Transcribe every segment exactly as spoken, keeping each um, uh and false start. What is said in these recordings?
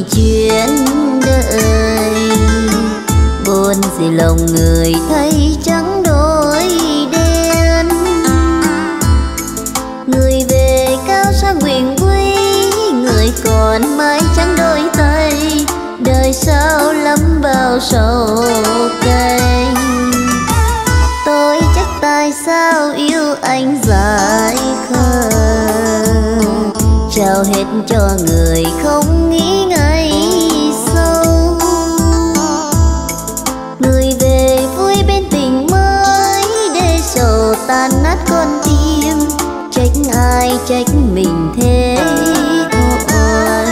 chuyện đời. Buồn gì lòng người thấy trắng đôi đen. Người về cao sang quyền quý, người còn mãi trắng đôi tay. Đời sao lắm bao sầu cay. Tôi trách tại sao yêu anh dại khờ, trao hết cho người không nghĩ ngày sâu. Người về vui bên tình mới, để sầu tan nát con tim. Trách ai trách mình thế thôi.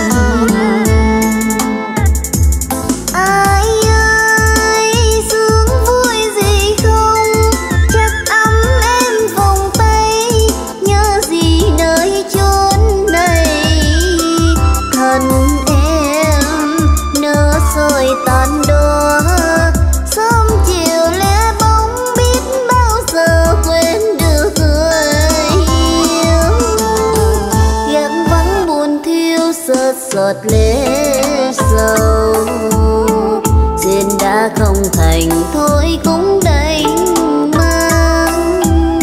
Ai ơi sướng vui gì không, chắc ấm em vòng tay. Nhớ gì nơi chốn này, thân em nỡ rồi tàn đóa. Sớm chiều lẽ bóng biết bao giờ quên được người yêu. Ghét vắng buồn thiêu sớt giọt lệ sầu. Duyên đã không thành thôi cũng đành mang.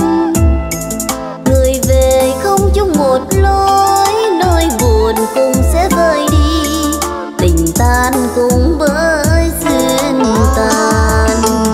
Người về không chung một lối, nỗi buồn cũng sẽ vơi đi. Tình tan cũng bởi duyên tan.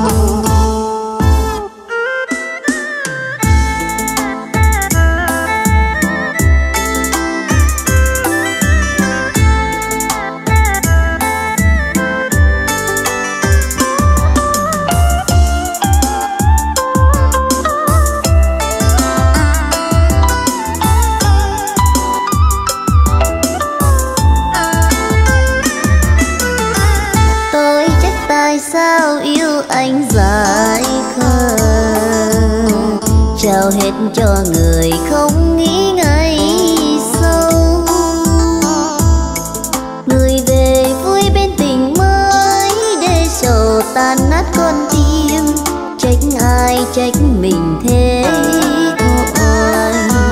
Sao yêu anh dại khờ, trao hết cho người không nghĩ ngày sâu. Người về vui bên tình mới, để sầu tan nát con tim. Trách ai trách mình thế thôi.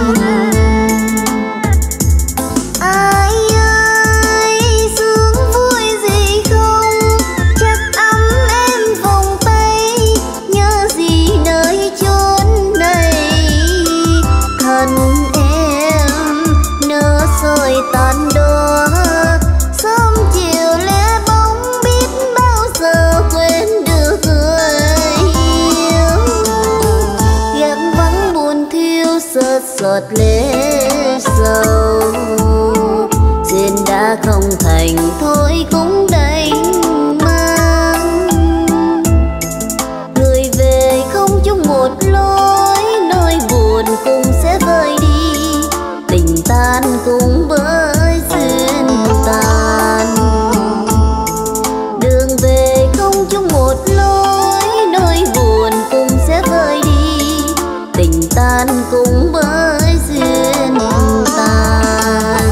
Ai ơi sướng vui gì không, chắc ấm em vòng tay. Nhớ gì nơi chốn này, thân em nỡ rồi tàn đóa. Sớm chiều lẽ bóng biết bao giờ quên được người yêu. Ghét vắng buồn thiêu sớt giọt lệ sầu. Duyên đã không thành thôi cũng đành mang. Người về không chung một lối, nỗi buồn cũng sẽ vơi đi. Tình tan cũng bởi duyên tan. Đường về không chung một lối, nỗi buồn cũng sẽ vơi đi. Tình tan cũng bởi duyên tan.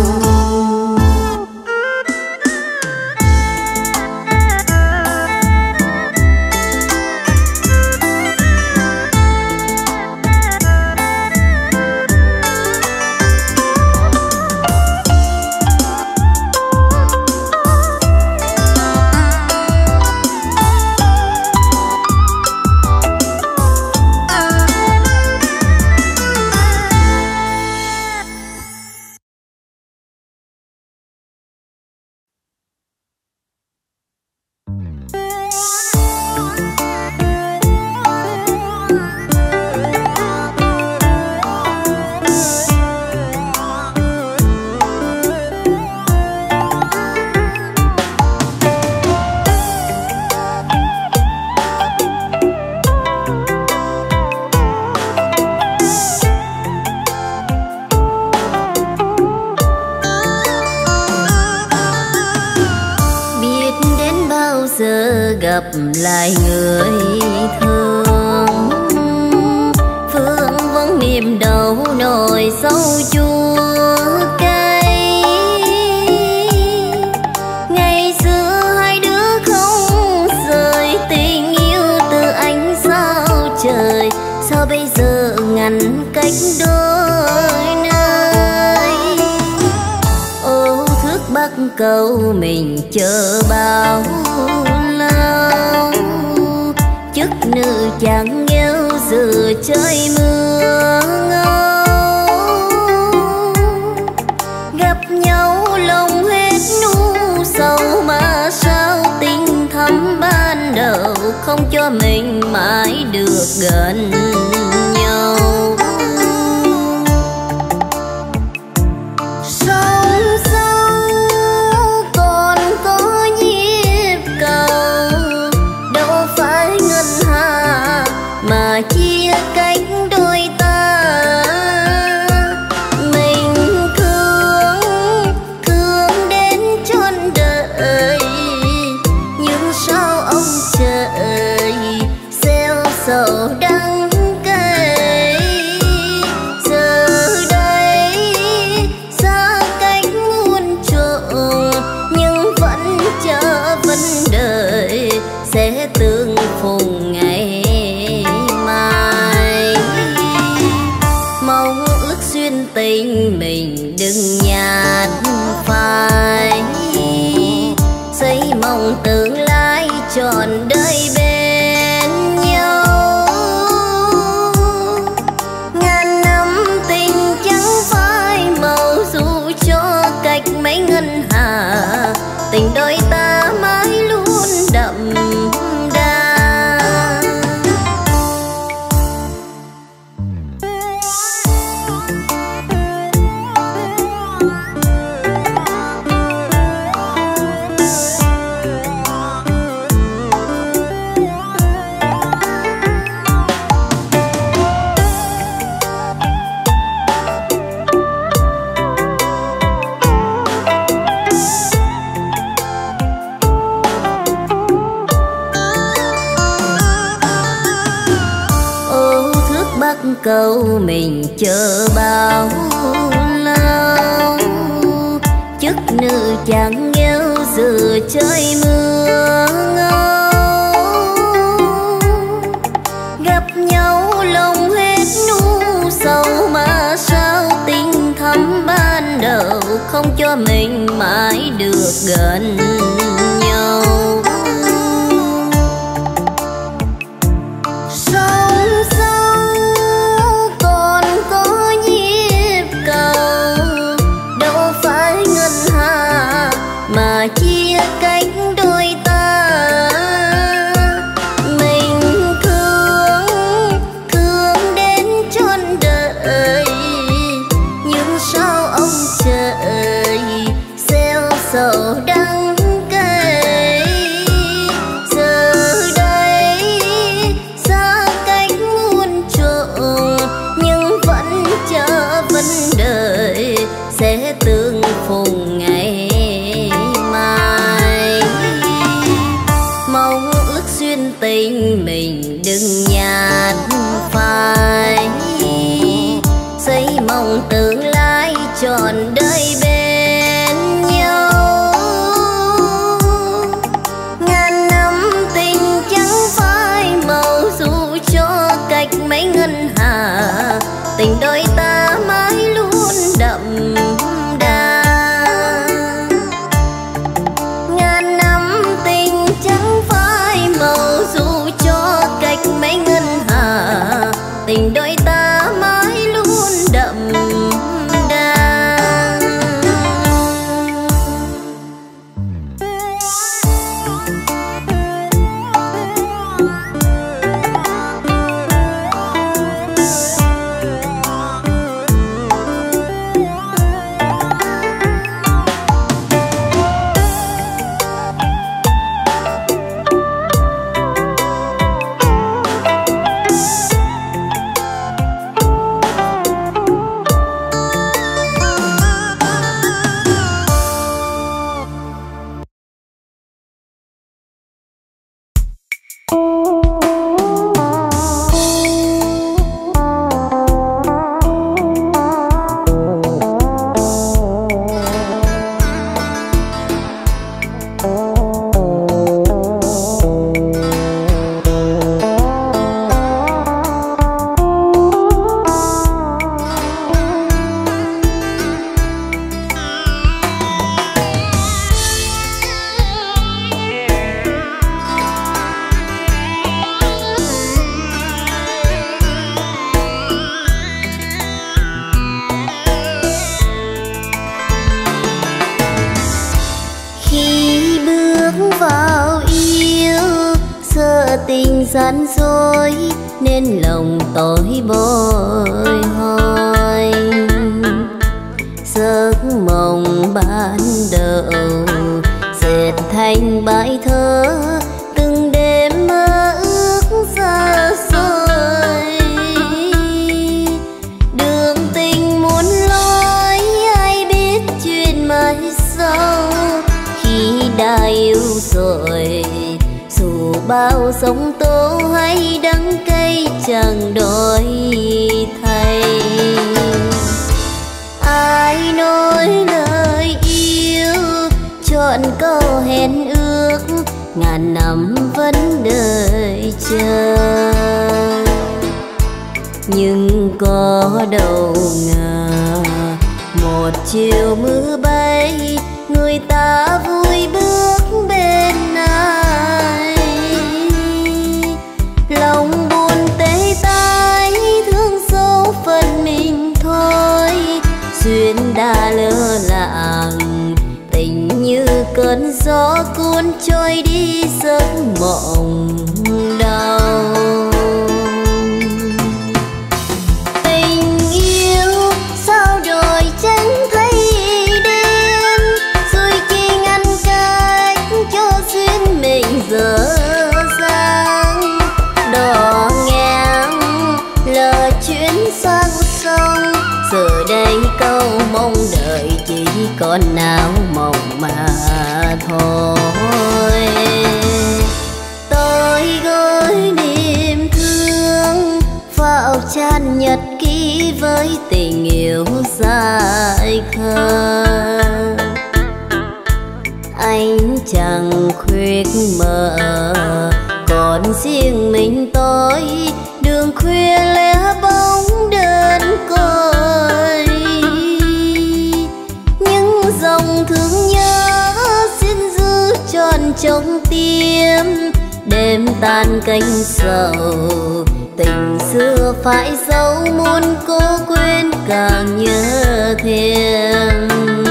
Gặp lại người thương, phương vẫn niềm đau nỗi sâu chua cay. Ngày xưa hai đứa không rời, tình yêu từ anh sao trời. Sao bây giờ ngăn cách đôi nơi. Ô thước Bắc cầu cầu mình chờ bao lâu, chức nữ chẳng nghèo giữa trời mưa ngâu. Gặp nhau lòng hết nu sầu mà sao tình thắm ban đầu không cho mình mãi được gần nhau. Mà chia cách đôi ta, mình thương thương đến trọn đời, nhưng sao ông trời gieo sầu đắng cay. Giờ đây xa cách muôn trùng nhưng vẫn chờ vấn đời sẽ tương phùng ngày. Mong ước duyên tình mình đừng nhạt phai, xây mong tương lai trọn đời bên nhau. Ngàn năm tình chẳng phai màu dù cho cách mấy ngân hà, tình đôi ta mãi luôn đậm đà. Cầu mình chờ bao lâu, chức nữ chẳng nghèo giữa trời mưa ngâu. Gặp nhau lòng hết nu sầu mà sao tình thắm ban đầu không cho mình mãi được gần nhau. Mà chia cách đôi ta, mình thương thương đến trọn đời, nhưng sao ông trời gieo sầu đắng cay. Giờ đây xa cách muôn trùng nhưng vẫn chờ vấn đời sẽ tương phùng ngày. Mong ước duyên tình mình đừng nhạt phai, xây mong tương lai trọn đời bên nhau. Ngàn năm tình chẳng phai màu dù cho cách mấy ngân hà, tình đôi ta mãi luôn đậm đà. Ngàn năm tình chẳng phai màu dù cho cách mấy ngân hà, tình đôi ta mãi luôn đậm đà. bước vào yêu, sợ tình gian dối nên lòng tôi bồi hồi. Giấc mộng ban đầu dệt thành bài thơ, từng đêm mơ ước xa xôi. Đường tình muốn lối ai biết chuyện mai sau, khi đã yêu rồi dù bao sóng tố hay đắng cay chẳng đổi thay. Ai nói lời yêu chọn câu hẹn ước, ngàn năm vẫn đợi chờ. Nhưng có đâu ngờ một chiều mưa bay, người ta vui bước bên ai. Lòng buồn tê tái thương sâu phần mình thôi, duyên đã lỡ làng tình như cơn gió cuốn trôi đi giấc mộng đau. Tình yêu sao rồi chẳng thấy đến, rồi khi ngăn cách cho duyên mình dở dang. Đò ngang lờ chuyến sang sông, giờ đây câu mong đợi chỉ còn áo mộng mà thôi. Tôi gửi niềm thương vào trang nhật ký với tình yêu dại khờ. Anh chẳng khuyết mờ còn riêng mình tôi, đường khuya lẻ bóng đơn côi. Những dòng thương nhớ xin giữ tròn trong tim, đêm tan cánh sầu tình xưa phải dấu muốn cố quên càng nhớ thêm.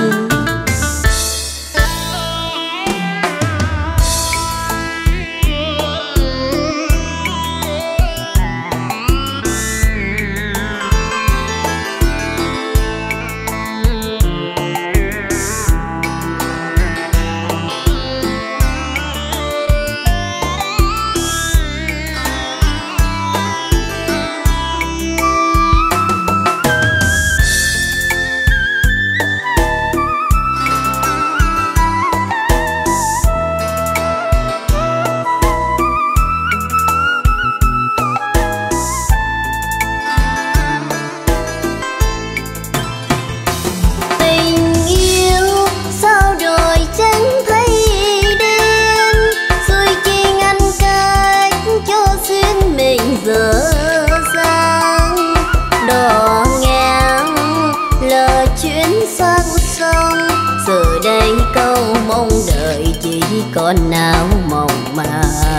Còn áo mộng mà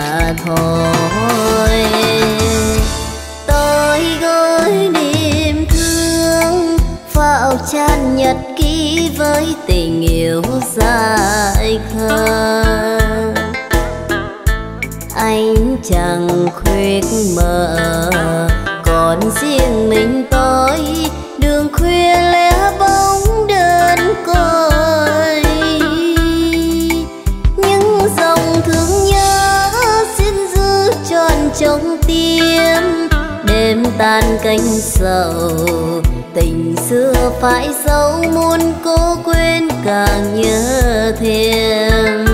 thôi. Tôi gửi niềm thương vào trang nhật ký với tình yêu dại khờ. Anh chẳng khuyết mờ còn riêng mình tôi, đường khuya lẻ bóng đơn côi. Thương nhớ xin giữ tròn trong tim, đêm tan cánh sầu tình xưa phải dấu muốn cố quên càng nhớ thêm.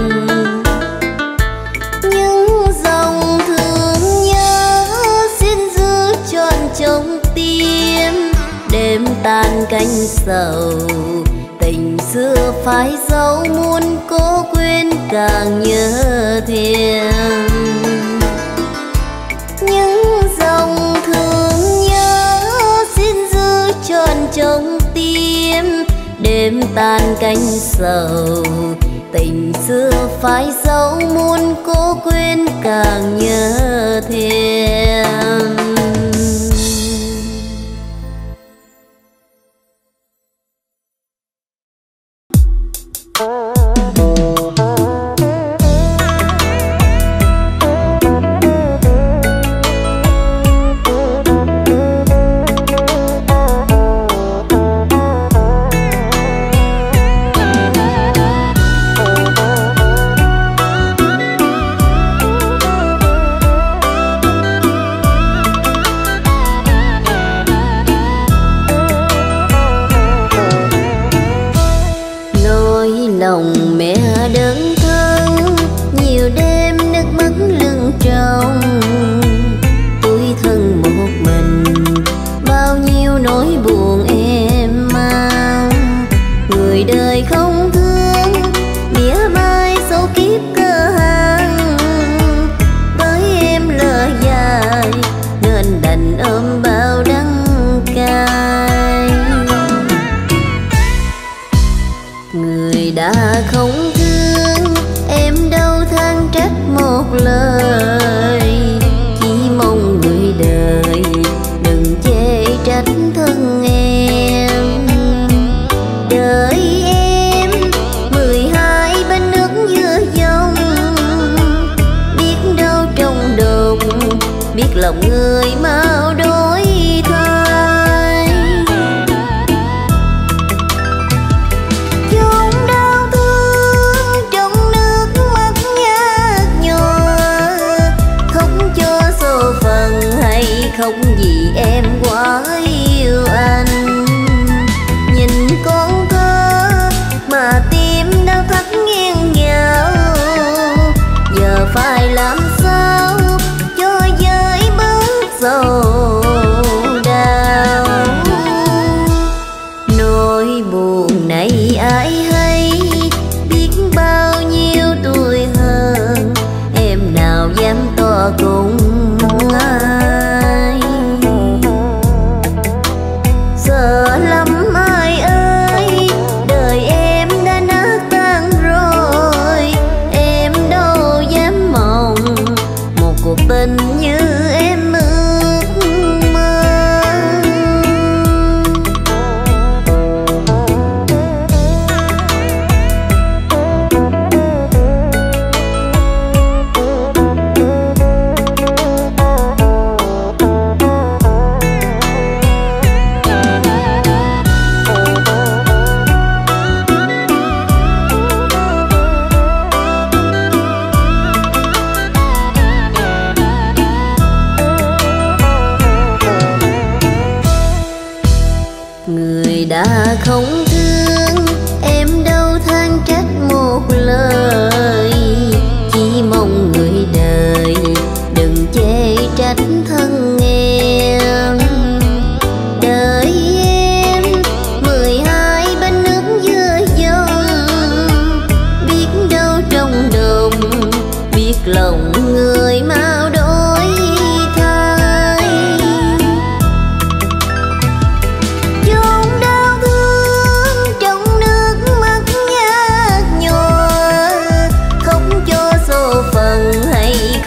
Những dòng thương nhớ xin giữ tròn trong tim, đêm tan cánh sầu tình xưa phải dấu muốn cố quên càng nhớ thêm. Những dòng thương nhớ xin giữ tròn trong tim, đêm tan cánh sầu tình xưa phải dấu muốn cố quên càng nhớ thêm.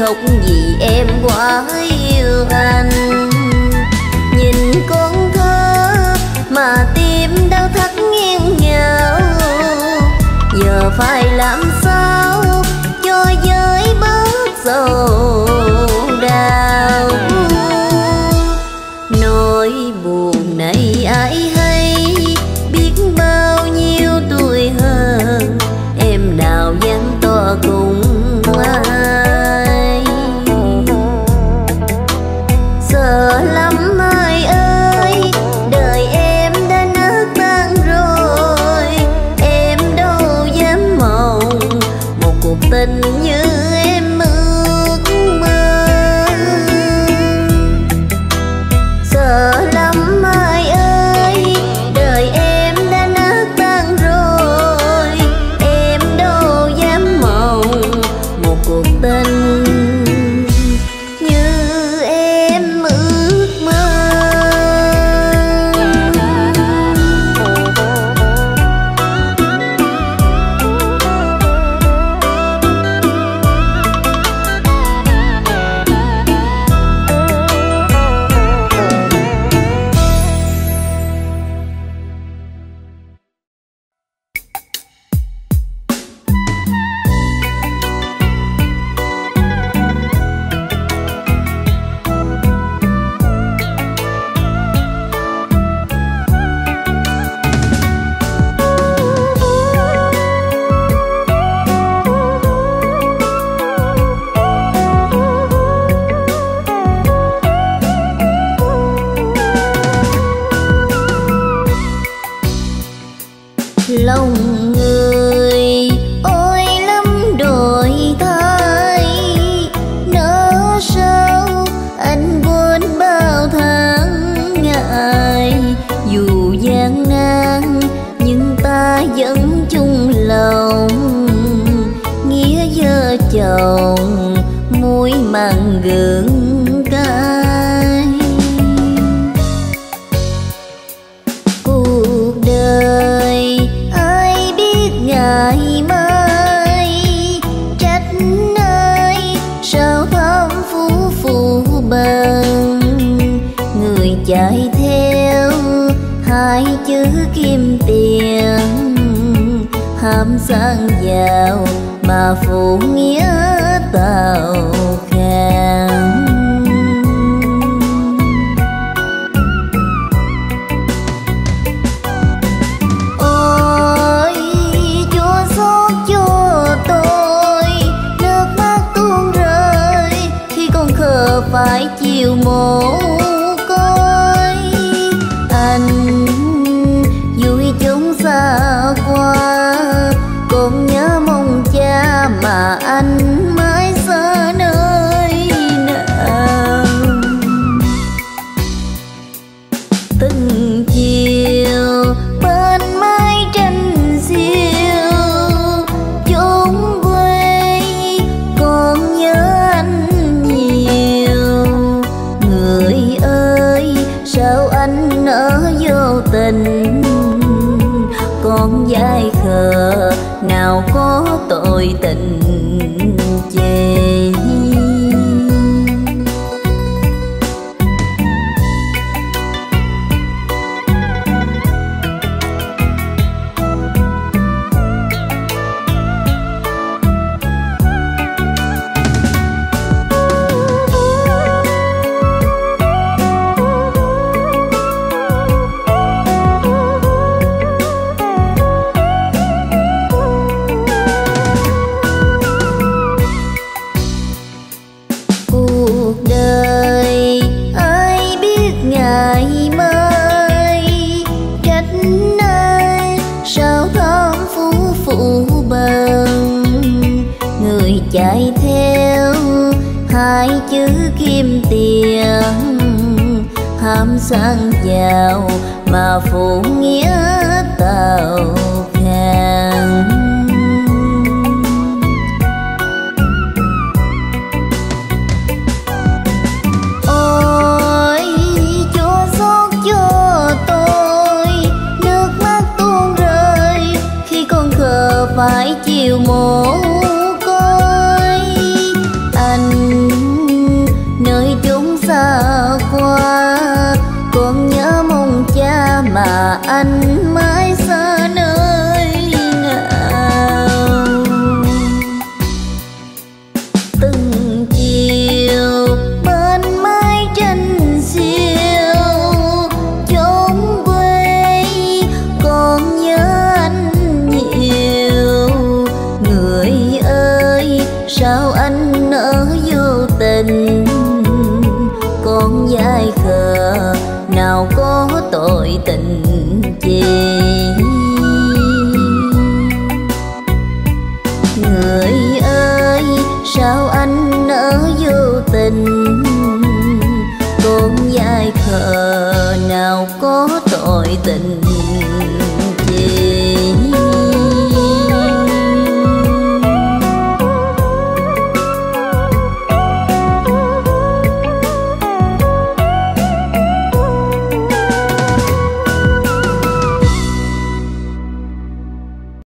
khóc vì em quá yêu anh. Nhìn con thơ mà tim đau thắt nghiêng ngào, giờ phải làm sao cho với bớt sầu đau. Nỗi buồn này ai hay, biết bao nhiêu tuổi hơn em nào dám to cùng ai. Sợ lắm ai ơi, đời em đã nát tan rồi, em đâu dám mong một cuộc tình như em ước mơ. Sợ lắm ai ơi, đời em đã nát tan rồi, em đâu dám mong một cuộc tình như em ước mơ. Lòng người ôi lắm đổi thay, nỡ sao anh quên bao tháng ngày. Dù gian nan nhưng ta vẫn chung lòng, nghĩa vợ chồng môi mặn gừng cay. Cuộc đời ai biết ngày mai, trách ai sao thăm phú phụ bằng. Người chạy theo hai chữ kim tiền, ham sang giàu mà phụ nghĩa tào khang. Ôi Chúa xót cho tôi, nước mắt tuôn rơi khi con khờ phải chịu mồ côi. Anh vui chúng xa qua, con nhớ mong cha mà anh mãi xa nơi nào. Từng chiều bên mái tranh xiêu chốn quê, con nhớ anh nhiều. Người ơi sao anh nỡ vô tình, con dại khờ nào có tội tình chê. Cuộc đời ai biết ngày mai, trách ai sao thăm phú phụ bằng. Người chạy theo hai chữ kim tiền, ham sang giàu mà phụ nghĩa tào khang. Ôi Chúa xót cho tôi, nước mắt tuôn rơi khi con khờ phải chịu mồ côi. Anh tình.